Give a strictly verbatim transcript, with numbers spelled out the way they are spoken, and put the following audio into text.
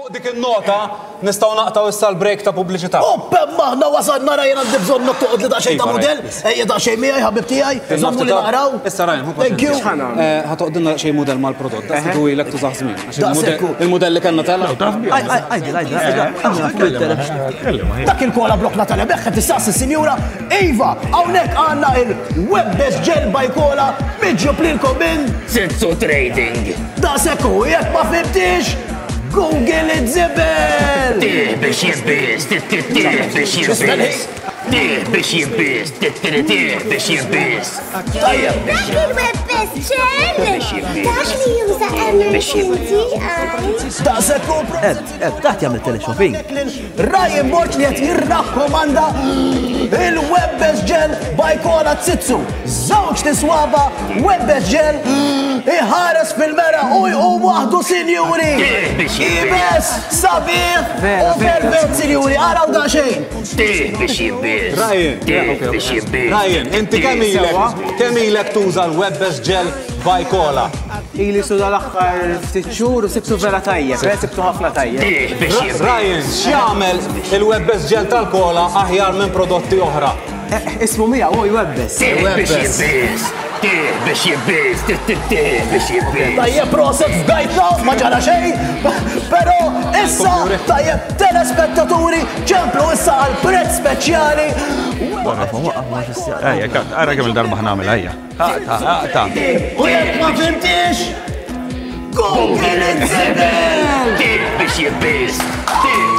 Fuq dik il-nota nistgħu naqtaw issa l-break ta' pubbliċità. Uppe maħna wasalna rajja għandi bżonn noqgħod li daqsxejn ta' mudell, ejja daqsxejn miegħi ħabib tiegħi, żommu li naqraw. Issa rajn, Thank you. ħatoqdilna xejn mudell mal-prodott, tu ilek tużaħ żmien. Il-mudell li kellna tella. Għajdi, għajdi, dak il-kola blokna tal-ebeħ qed tistaqsi s-sinjura Iva, hawnhekk għandna il-web best gel by Kola miġġob lilkom minn Sitsu Trading. Daqshekk hu jekk ma fimtix Google it-żibel! Tih biex jibbis, tih biex jibbis. Tih biex jibbis, tih biex jibbis. Tajjeb. Dak il-web best gel! Dak li juża emergency eyes. Daqshekk hu Ed, Ed, taħt jagħmel teleshopping. Ryan Bort li qed jirrakkomanda il-web best gel by Kola Tsitsu. Żewġ tiswaba web best gel iħares fil-mera u jqum waħdu sinjuri. Ibes, sabiħ u perfett sinjuri, araw daqsxejn. Tih biex jibbis. Ryan, Tih biex jibbis. Ryan, inti kemm ilek kemm ilek tuża l-web best gel by Kola? Ili suda l-axħar ftit xhur u sibtu vera tajjeb, sibtu ħafna tajjeb. Tih biex jibbis. Ryan, x'jagħmel il-web best gel tal-Kola aħjar minn prodotti oħra? Ismu mija u webbes. Tih biex jibbis. Tih biex jibbis. Tih biex jibbis. Tajjeb proset f'gajtna, ma ġara xejn, però issa tajjeb telespettaturi ċemplu issa għal prezz speċjali. Ejja, għara kemm il-darba ħnamel, ejja. Ta' U jekk ma fimtix, Google it-żibel! Tih biex jibbis. Tih